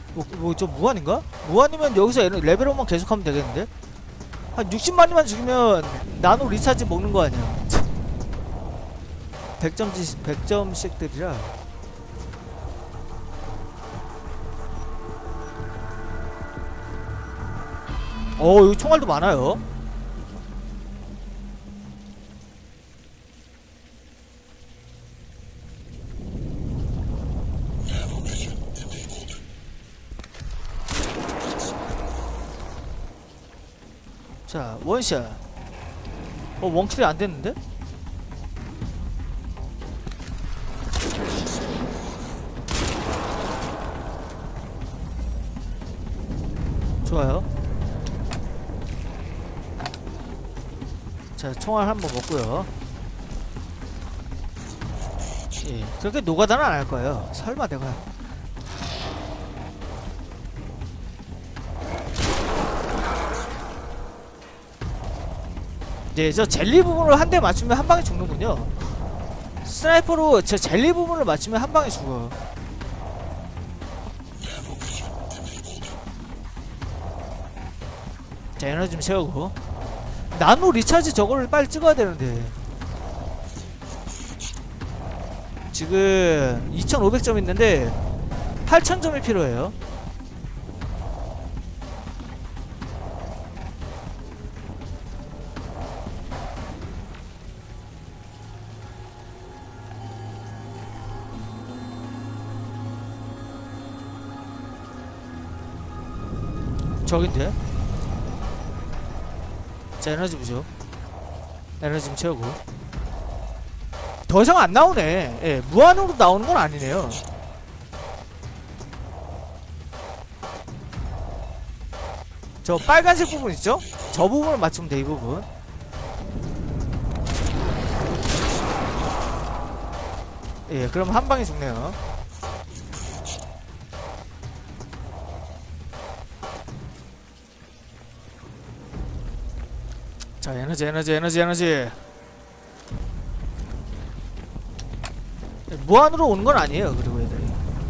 저 무한인가? 무한이면 여기서 레벨업만 계속하면 되겠는데? 한 60마리만 죽이면 나노 리차지 먹는 거 아니야. 100점씩들이라. 여기 총알도 많아요. 자, 원샷. 원킬이 안 됐는데? 좋아요. 자, 총알 한번 먹고요. 예, 그렇게 노가다는 안 할 거예요. 설마 내가. 네, 저 젤리 부분을 한 대 맞추면 한 방에 죽는군요. 스나이퍼로 저 젤리 부분을 맞추면 한 방에 죽어요. 자, 에너지 좀 채우고. 나노 리차지 저거를 빨리 찍어야 되는데. 지금 2500점 있는데 8000점이 필요해요. 저긴데? 자, 에너지 부족. 에너지 좀 채우고. 더 이상 안 나오네. 예, 무한으로 나오는 건 아니네요. 저 빨간색 부분 있죠? 저 부분을 맞추면 돼, 이 부분. 예, 그럼 한 방에 죽네요. 자, 에너지. 무한으로 오는 건 아니에요. 그리고 애들이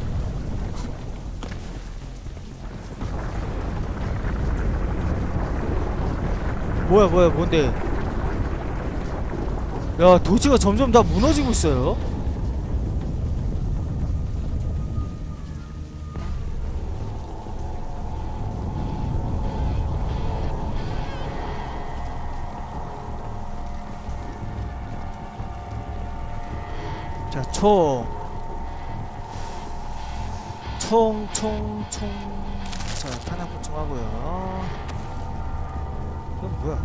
뭐야 뭔데? 야, 도시가 점점 다 무너지고 있어요. 자, 총. 자, 탄약 보충하고요. 이건 뭐야?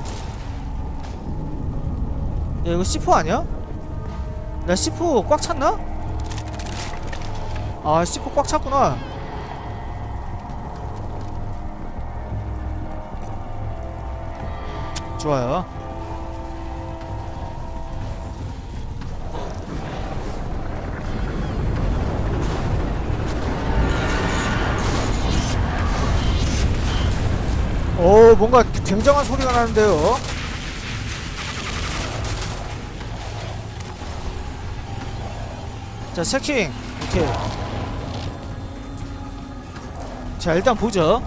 야, 이거 C4 아니야? 나 C4 꽉 찼나? 아, C4 꽉 찼구나. 좋아요. 뭔가 굉장한 소리가 나는데요. 자, 세킹. 오케이. 자, 일단 보죠.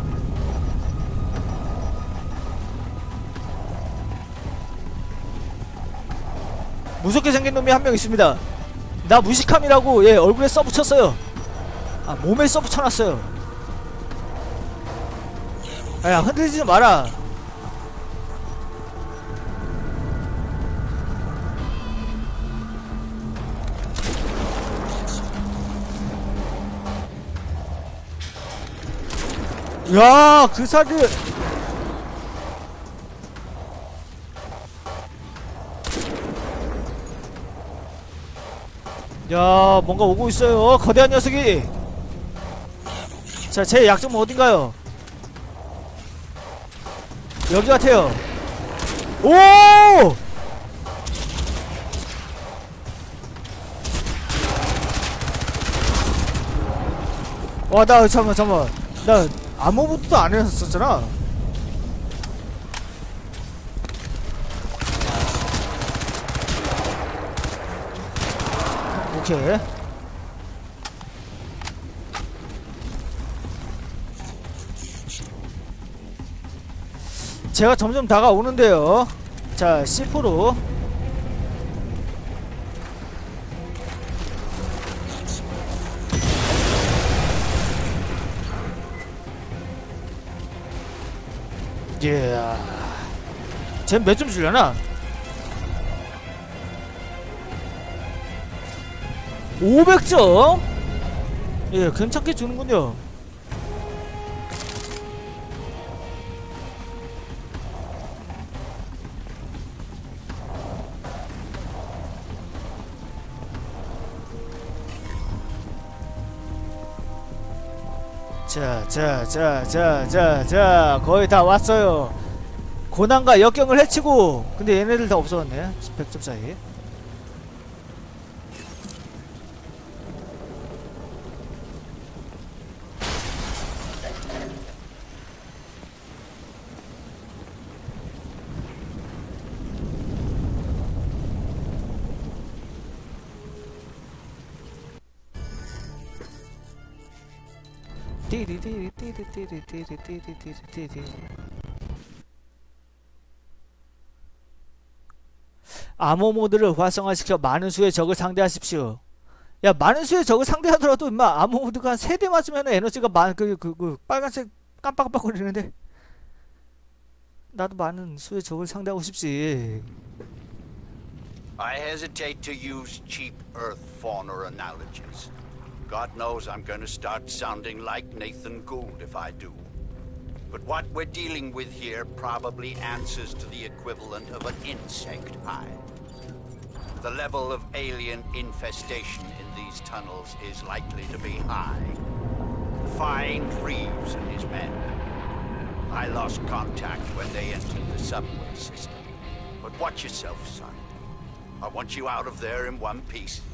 무섭게 생긴 놈이 한 명 있습니다. 나 무식함이라고, 예, 얼굴에 써붙였어요. 아, 몸에 써붙여놨어요. 야, 흔들리지 좀 마라. 야, 그 사들. 야, 뭔가 오고 있어요. 거대한 녀석이. 자, 제 약점은 어딘가요? 여기 같아요. 오! 와, 나 잠깐만. 나 아무것도 안 했었잖아. 오케이. 제가 점점 다가오는데요. 자, C4로 예. 쟤 몇 점 주려나? 500점? 예, 괜찮게 주는군요. 자, 거의 다 왔어요. 고난과 역경을 헤치고. 근데 얘네들 다 없어졌네. 100점 차이. 암호 모드를 활성화시켜 많은 수의 적을 상대하십시오. 야, 많은 수의 적을 상대하더라도 임마 암호 모드가 한 3대 맞으면 에너지가 빨간색 깜빡깜빡거리는데. 나도 많은 수의 적을 상대하고 싶지. I hesitate to use cheap Earth fauna analogies. God knows I'm going to start sounding like Nathan Gould if I do. But what we're dealing with here probably answers to the equivalent of an insect hive. The level of alien infestation in these tunnels is likely to be high. Find Reeves and his men. I lost contact when they entered the subway system. But watch yourself, son. I want you out of there in one piece.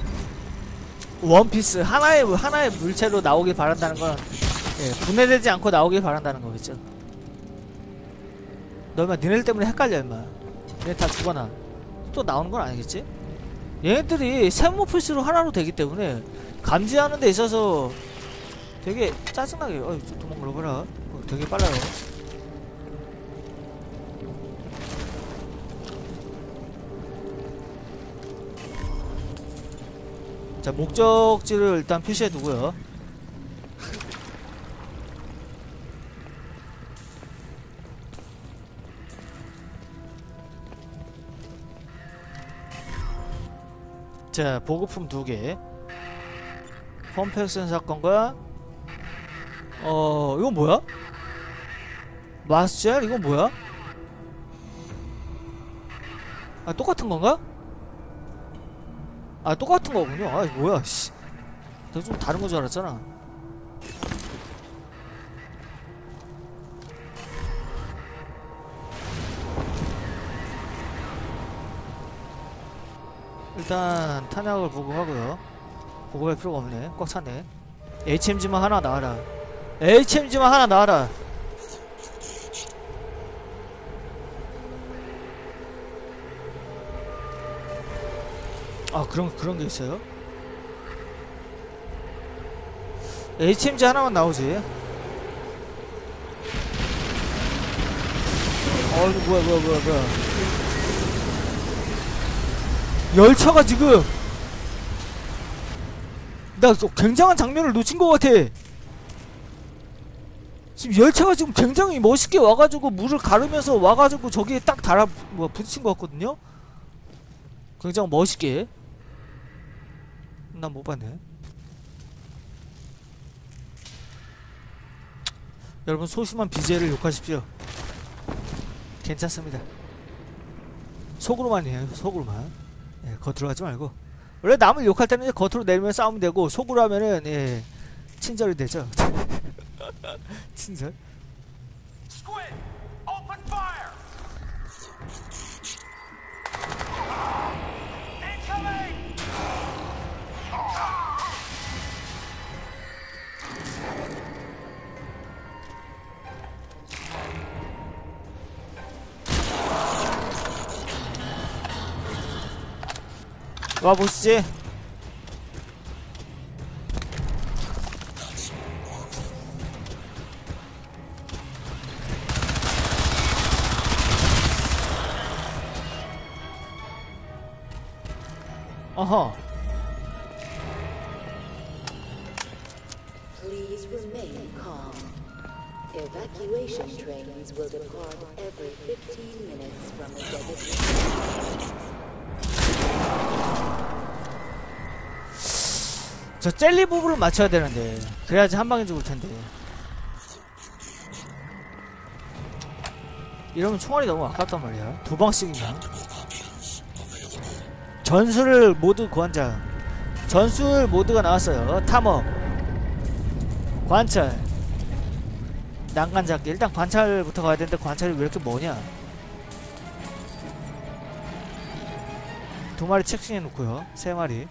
원피스 하나의 물체로 나오길 바란다는 건, 예, 분해되지 않고 나오길 바란다는 거겠죠. 너 인마 니네들 때문에 헷갈려 인마. 얘네 다 죽어나. 또 나오는 건 아니겠지? 얘네들이 세모풀스로 하나로 되기 때문에 감지하는 데 있어서 되게 짜증나게. 좀 도망가라. 되게 빨라요. 자, 목적지를 일단 표시해두고요. 자, 보급품 2개. 펌팩션 사건과 이건 뭐야? 마스젤? 이건 뭐야? 아, 똑같은 건가? 아, 똑같은 거군요. 아, 뭐야, 씨. 내가 좀 다른 거 줄 알았잖아. 일단 탄약을 보급하고요. 보급할 필요가 없네. 꽉 찼네. HMG만 하나 나와라. HMG만 하나 나와라. 아, 그런 게 있어요? HMG 하나만 나오지. 이거 뭐야. 열차가 지금, 나 굉장한 장면을 놓친 것 같아. 지금 열차가 지금 굉장히 멋있게 와가지고 물을 가르면서 와가지고 저기에 딱 부딪힌 것 같거든요? 굉장히 멋있게. 난 못 봤네. 여러분, 소심한 BJ를 욕하십시오. 괜찮습니다. 속으로만 해요. 속으로만. 예, 겉으로 하지 말고. 원래 남을 욕할 때는 겉으로 내리면 싸우면 되고, 속으로 하면은, 예, 친절이 되죠. 친절. 와보시지. 어허. Please remain calm. Evacuation trains will depart every 15 minutes from the designated. 저 젤리 부분을 맞춰야 되는데 그래야지 한 방에 죽을 텐데. 이러면 총알이 너무 아깝단 말이야. 두 방씩이면. 전술 모드 고안장. 전술 모드가 나왔어요. 탐험, 관찰, 난간 잡기. 일단 관찰부터 가야 되는데 관찰이 왜 이렇게 뭐냐. 두 마리 체킹해 놓고요. 세 마리.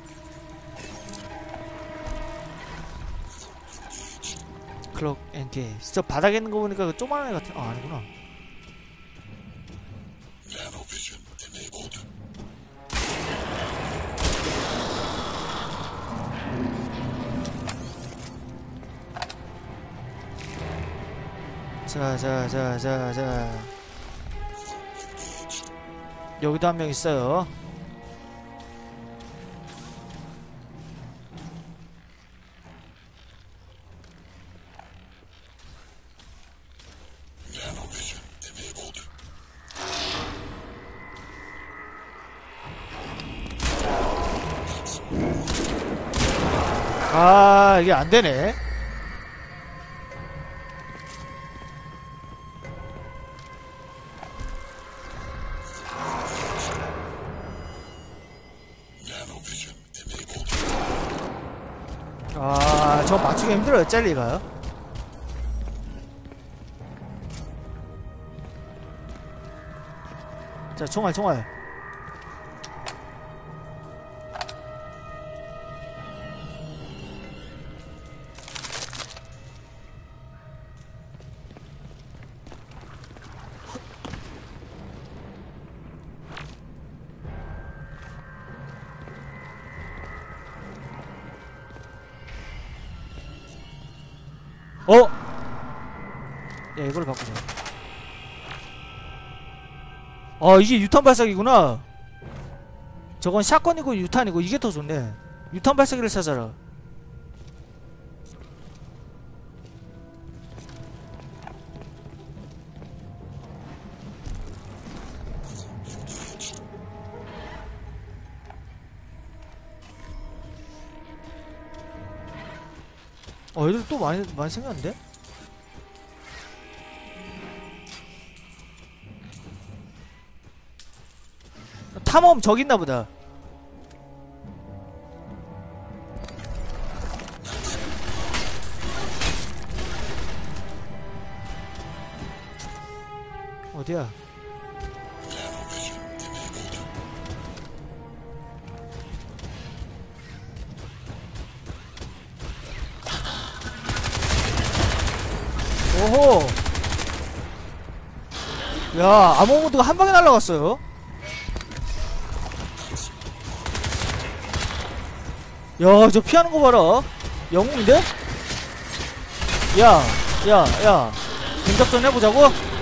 클럭 앤 게이지. 저 바닥에 있는 거 보니까 그 조그만한 애 같아. 아, 아니구나. 자. 여기도 한 명 있어요. 아, 이게 안 되네. 아, 저 맞추기 힘들어요, 젤리가요. 자, 총알. 야, 이걸 바꾸자. 이게 유탄 발사기구나. 저건 샷건이고 유탄이고. 이게 더 좋네. 유탄 발사기를 찾아라. 애들 또 많이 생겼는데? 탐험 저기 있나보다. 어디야? 오호. 야, 아모모드가 한 방에 날라갔어요. 야, 저 피하는 거 봐라. 영웅인데? 야. 근접전 해보자고?